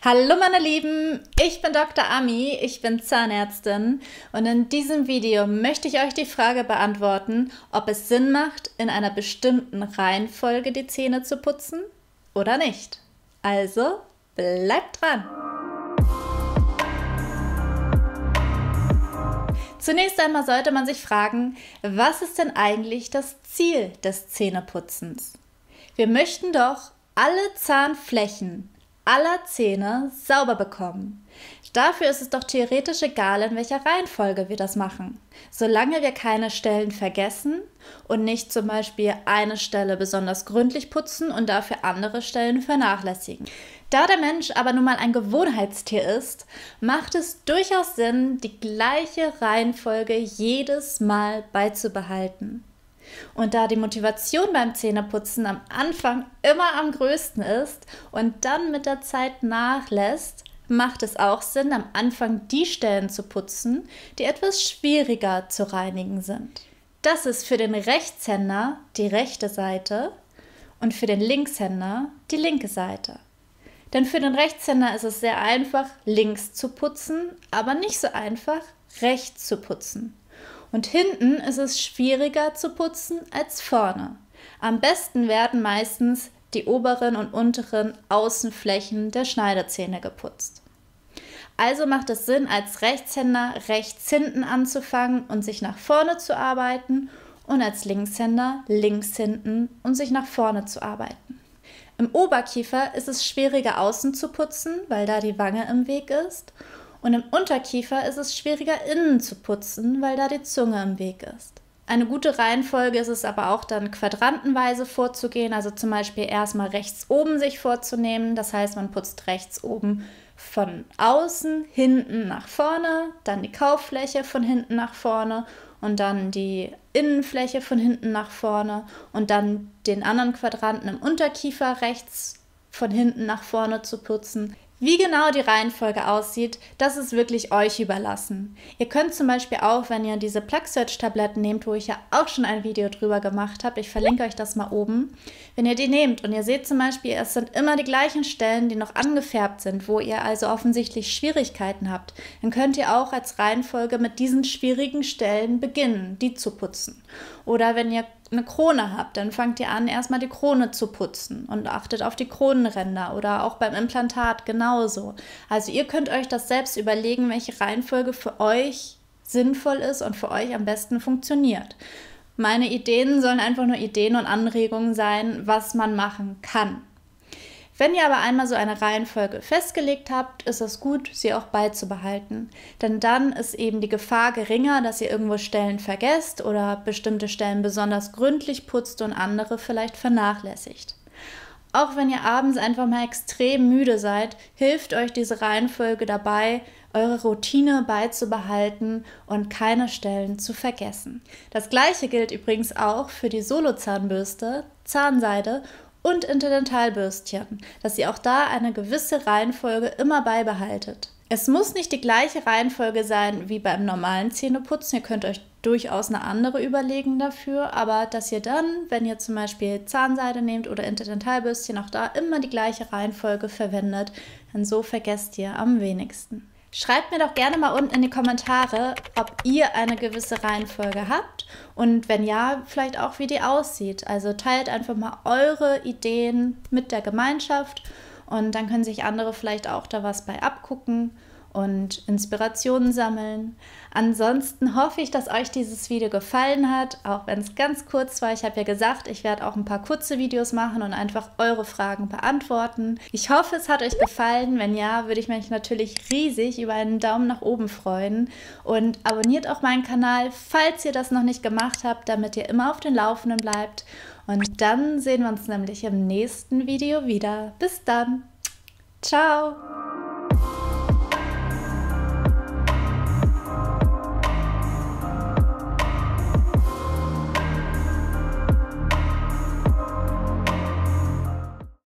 Hallo meine Lieben, ich bin Dr. Ami, ich bin Zahnärztin und in diesem Video möchte ich euch die Frage beantworten, ob es Sinn macht, in einer bestimmten Reihenfolge die Zähne zu putzen oder nicht. Also bleibt dran! Zunächst einmal sollte man sich fragen, was ist denn eigentlich das Ziel des Zähneputzens? Wir möchten doch alle Zahnflächen aller Zähne sauber bekommen. Dafür ist es doch theoretisch egal, in welcher Reihenfolge wir das machen. Solange wir keine Stellen vergessen und nicht zum Beispiel eine Stelle besonders gründlich putzen und dafür andere Stellen vernachlässigen. Da der Mensch aber nun mal ein Gewohnheitstier ist, macht es durchaus Sinn, die gleiche Reihenfolge jedes Mal beizubehalten. Und da die Motivation beim Zähneputzen am Anfang immer am größten ist und dann mit der Zeit nachlässt, macht es auch Sinn, am Anfang die Stellen zu putzen, die etwas schwieriger zu reinigen sind. Das ist für den Rechtshänder die rechte Seite und für den Linkshänder die linke Seite. Denn für den Rechtshänder ist es sehr einfach, links zu putzen, aber nicht so einfach, rechts zu putzen. Und hinten ist es schwieriger zu putzen als vorne. Am besten werden meistens die oberen und unteren Außenflächen der Schneidezähne geputzt. Also macht es Sinn, als Rechtshänder rechts hinten anzufangen und sich nach vorne zu arbeiten und als Linkshänder links hinten und sich nach vorne zu arbeiten. Im Oberkiefer ist es schwieriger außen zu putzen, weil da die Wange im Weg ist. Und im Unterkiefer ist es schwieriger innen zu putzen, weil da die Zunge im Weg ist. Eine gute Reihenfolge ist es aber auch dann quadrantenweise vorzugehen, also zum Beispiel erstmal rechts oben sich vorzunehmen, das heißt man putzt rechts oben von außen, hinten nach vorne, dann die Kauffläche von hinten nach vorne und dann die Innenfläche von hinten nach vorne und dann den anderen Quadranten im Unterkiefer rechts von hinten nach vorne zu putzen. Wie genau die Reihenfolge aussieht, das ist wirklich euch überlassen. Ihr könnt zum Beispiel auch, wenn ihr diese Plaque-Search-Tabletten nehmt, wo ich ja auch schon ein Video drüber gemacht habe, ich verlinke euch das mal oben, wenn ihr die nehmt und ihr seht zum Beispiel, es sind immer die gleichen Stellen, die noch angefärbt sind, wo ihr also offensichtlich Schwierigkeiten habt, dann könnt ihr auch als Reihenfolge mit diesen schwierigen Stellen beginnen, die zu putzen. Oder wenn ihr eine Krone habt, dann fangt ihr an, erstmal die Krone zu putzen und achtet auf die Kronenränder oder auch beim Implantat genauso. Also ihr könnt euch das selbst überlegen, welche Reihenfolge für euch sinnvoll ist und für euch am besten funktioniert. Meine Ideen sollen einfach nur Ideen und Anregungen sein, was man machen kann. Wenn ihr aber einmal so eine Reihenfolge festgelegt habt, ist es gut, sie auch beizubehalten. Denn dann ist eben die Gefahr geringer, dass ihr irgendwo Stellen vergesst oder bestimmte Stellen besonders gründlich putzt und andere vielleicht vernachlässigt. Auch wenn ihr abends einfach mal extrem müde seid, hilft euch diese Reihenfolge dabei, eure Routine beizubehalten und keine Stellen zu vergessen. Das gleiche gilt übrigens auch für die Solo-Zahnbürste, Zahnseide und Interdentalbürstchen, dass ihr auch da eine gewisse Reihenfolge immer beibehaltet. Es muss nicht die gleiche Reihenfolge sein wie beim normalen Zähneputzen, ihr könnt euch durchaus eine andere überlegen dafür, aber dass ihr dann, wenn ihr zum Beispiel Zahnseide nehmt oder Interdentalbürstchen, auch da immer die gleiche Reihenfolge verwendet, denn so vergesst ihr am wenigsten. Schreibt mir doch gerne mal unten in die Kommentare, ob ihr eine gewisse Reihenfolge habt und wenn ja, vielleicht auch wie die aussieht. Also teilt einfach mal eure Ideen mit der Gemeinschaft und dann können sich andere vielleicht auch da was bei abgucken und Inspirationen sammeln. Ansonsten hoffe ich, dass euch dieses Video gefallen hat, auch wenn es ganz kurz war. Ich habe ja gesagt, ich werde auch ein paar kurze Videos machen und einfach eure Fragen beantworten. Ich hoffe, es hat euch gefallen. Wenn ja, würde ich mich natürlich riesig über einen Daumen nach oben freuen. Und abonniert auch meinen Kanal, falls ihr das noch nicht gemacht habt, damit ihr immer auf dem Laufenden bleibt. Und dann sehen wir uns nämlich im nächsten Video wieder. Bis dann. Ciao.